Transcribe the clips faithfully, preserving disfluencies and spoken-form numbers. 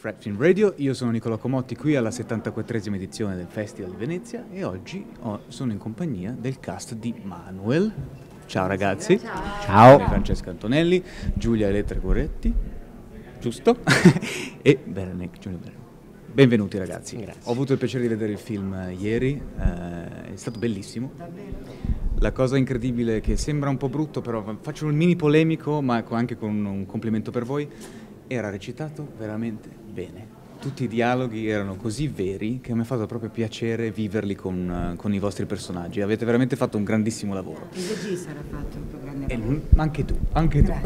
Fred Film Radio, io sono Nicola Comotti qui alla settantaquattresima edizione del Festival di Venezia e oggi ho, sono in compagnia del cast di Manuel. Ciao ragazzi. Ciao. Ciao. Sono Francesca Antonelli, Giulia Elettra Goretti, giusto? e Berenek Giulia Berenek. Benvenuti ragazzi. Grazie. Ho avuto il piacere di vedere il film ieri, eh, è stato bellissimo. La cosa incredibile che sembra un po' brutto, però faccio un mini polemico, ma anche con un complimento per voi, era recitato veramente bene. Tutti i dialoghi erano così veri che mi ha fatto proprio piacere viverli con, con i vostri personaggi. Avete veramente fatto un grandissimo lavoro. Il regista l'ha fatto un po' grande E, lavoro. anche tu, anche tu.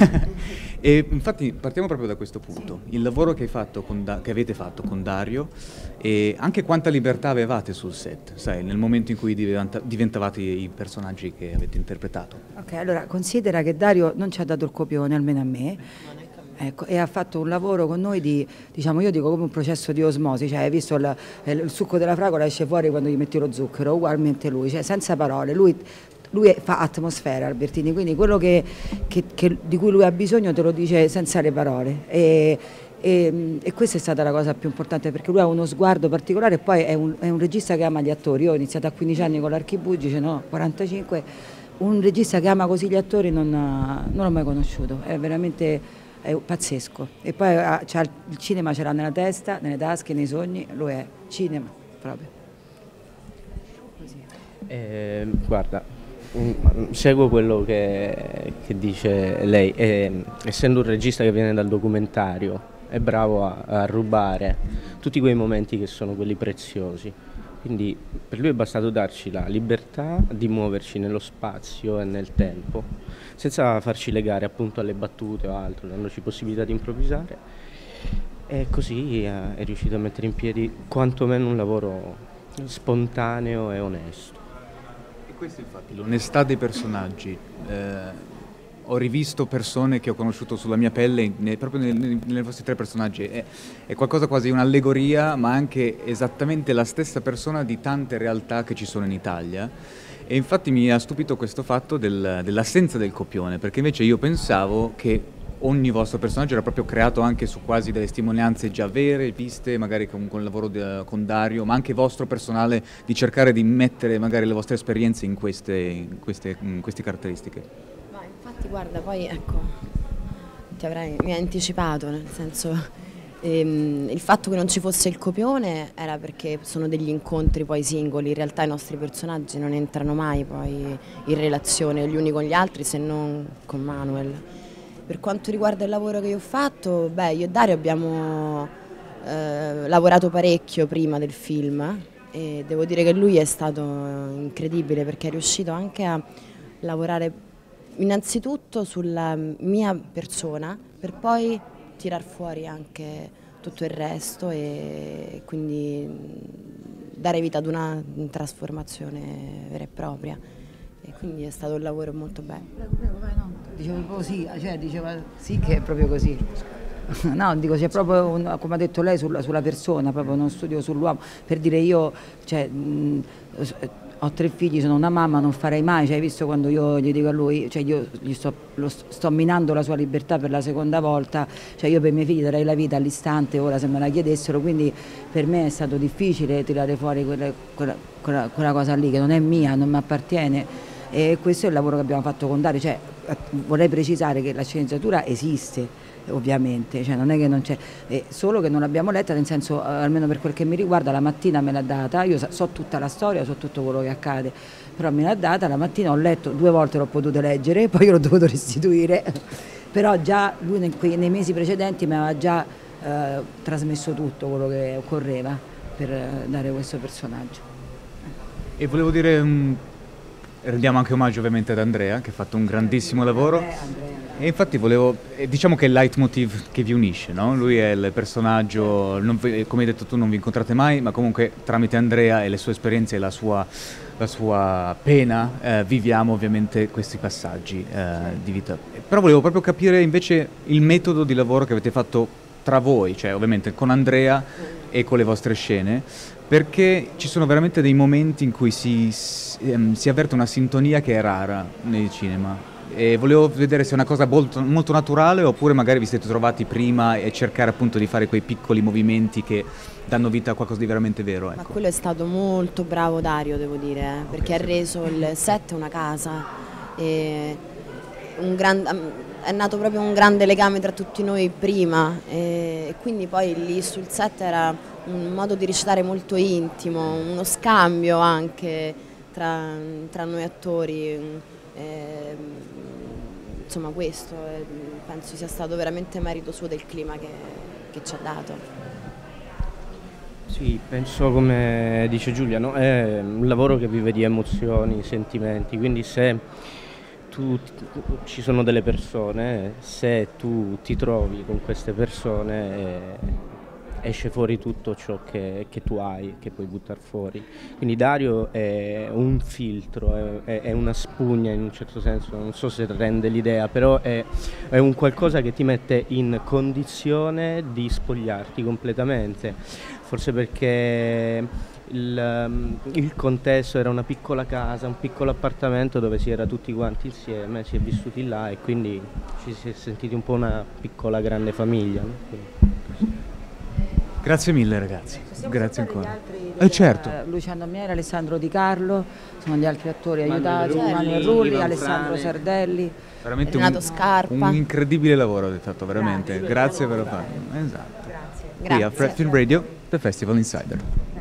E infatti partiamo proprio da questo punto. Sì. Il lavoro che, hai fatto con da- che avete fatto con Dario e anche quanta libertà avevate sul set, sai, nel momento in cui diventa- diventavate i personaggi che avete interpretato. Ok, allora considera che Dario non ci ha dato il copione, almeno a me. Ecco, e ha fatto un lavoro con noi di, diciamo, io dico come un processo di osmosi, cioè hai visto il, il succo della fragola esce fuori quando gli metti lo zucchero, ugualmente lui, cioè senza parole, lui, lui fa atmosfera Albertini, quindi quello che, che, che, di cui lui ha bisogno te lo dice senza le parole e, e, e questa è stata la cosa più importante perché lui ha uno sguardo particolare e poi è un, è un regista che ama gli attori, io ho iniziato a quindici anni con l'Archibugice, no, quarantacinque, un regista che ama così gli attori non, non l'ho mai conosciuto, è veramente... è pazzesco e poi ha, c'ha il cinema ce l'ha nella testa, nelle tasche, nei sogni, lui è cinema proprio. Così. Eh, guarda, mh, seguo quello che, che dice lei, eh, essendo un regista che viene dal documentario è bravo a, a rubare tutti quei momenti che sono quelli preziosi, quindi per lui è bastato darci la libertà di muoverci nello spazio e nel tempo senza farci legare appunto alle battute o altro, dandoci possibilità di improvvisare e così è riuscito a mettere in piedi quantomeno un lavoro spontaneo e onesto. E questo infatti, l'onestà dei personaggi. Eh, ho rivisto persone che ho conosciuto sulla mia pelle ne, proprio nei, nei, nei vostri tre personaggi, è, è qualcosa quasi un'allegoria ma anche esattamente la stessa persona di tante realtà che ci sono in Italia. E infatti mi ha stupito questo fatto del, dell'assenza del copione, perché invece io pensavo che ogni vostro personaggio era proprio creato anche su quasi delle testimonianze già vere, viste, magari con, con il lavoro de, con Dario, ma anche vostro personale, di cercare di mettere magari le vostre esperienze in queste, in queste, in queste caratteristiche. Ma infatti guarda, poi ecco, ti avrei, mi hai anticipato, nel senso... Ehm, il fatto che non ci fosse il copione era perché sono degli incontri poi singoli, in realtà i nostri personaggi non entrano mai poi in relazione gli uni con gli altri se non con Manuel. Per quanto riguarda il lavoro che io ho fatto, beh, io e Dario abbiamo eh, lavorato parecchio prima del film e devo dire che lui è stato incredibile perché è riuscito anche a lavorare innanzitutto sulla mia persona per poi tirar fuori anche tutto il resto e quindi dare vita ad una trasformazione vera e propria e quindi è stato un lavoro molto bello. Prego, prego, vai, no. Dicevo proprio sì, cioè diceva sì che è proprio così. No, dico c'è proprio, un, come ha detto lei, sulla, sulla persona, proprio uno studio sull'uomo, per dire io, cioè, mh, ho tre figli, sono una mamma, non farei mai, cioè hai visto quando io gli dico a lui, cioè io gli sto, lo, sto minando la sua libertà per la seconda volta, cioè io per i miei figli darei la vita all'istante ora se me la chiedessero, quindi per me è stato difficile tirare fuori quella, quella, quella, quella cosa lì che non è mia, non mi appartiene e questo è il lavoro che abbiamo fatto con Dario, cioè vorrei precisare che la sceneggiatura esiste ovviamente, cioè non è che non c'è, eh, solo che non l'abbiamo letta, nel senso, eh, almeno per quel che mi riguarda, la mattina me l'ha data, io so, so tutta la storia, so tutto quello che accade, però me l'ha data, la mattina ho letto, due volte l'ho potuto leggere, poi io l'ho dovuto restituire, però già lui nei, nei mesi precedenti mi aveva già eh, trasmesso tutto quello che occorreva per eh, dare questo personaggio. E volevo dire, um, rendiamo anche omaggio ovviamente ad Andrea che ha fatto un grandissimo lavoro. Andrea, Andrea. E infatti volevo, diciamo che è il leitmotiv che vi unisce, no? Lui è il personaggio, non vi, come hai detto tu non vi incontrate mai, ma comunque tramite Andrea e le sue esperienze e la sua, la sua pena eh, viviamo ovviamente questi passaggi eh, di vita. Però volevo proprio capire invece il metodo di lavoro che avete fatto tra voi, cioè ovviamente con Andrea e con le vostre scene, perché ci sono veramente dei momenti in cui si, si, ehm, si avverte una sintonia che è rara nel cinema. E volevo vedere se è una cosa molto, molto naturale oppure magari vi siete trovati prima e cercare appunto di fare quei piccoli movimenti che danno vita a qualcosa di veramente vero. Ecco. Ma quello è stato molto bravo Dario, devo dire, eh, perché Okay, ha sì. reso il set una casa. E un gran- è nato proprio un grande legame tra tutti noi prima e quindi poi lì sul set era un modo di recitare molto intimo, uno scambio anche tra, tra noi attori. E, insomma questo eh, penso sia stato veramente merito suo del clima che, che ci ha dato. Sì, penso come dice Giulia, no? È un lavoro che vive di emozioni, sentimenti, quindi se tu, ci sono delle persone, se tu ti trovi con queste persone eh, esce fuori tutto ciò che, che tu hai, che puoi buttare fuori. Quindi Dario è un filtro, è, è una spugna in un certo senso, non so se rende l'idea, però è, è un qualcosa che ti mette in condizione di spogliarti completamente, forse perché il, il contesto era una piccola casa, un piccolo appartamento dove si era tutti quanti insieme, si è vissuti là e quindi ci si è sentiti un po' una piccola grande famiglia. No? Grazie mille ragazzi, Possiamo grazie salutare ancora. gli altri, Eh certo. eh, Luciano Miera, Alessandro Di Carlo, sono gli altri attori Manuel aiutati, Rulli, Manuel Rulli, Ivan Alessandro Frane. Sardelli. Veramente Renato un, Scarpa. un incredibile lavoro avete fatto, veramente. Grazie. Grazie per farlo. Esatto. Grazie. Qui a Grazie. Fred Film Radio, The Festival Insider.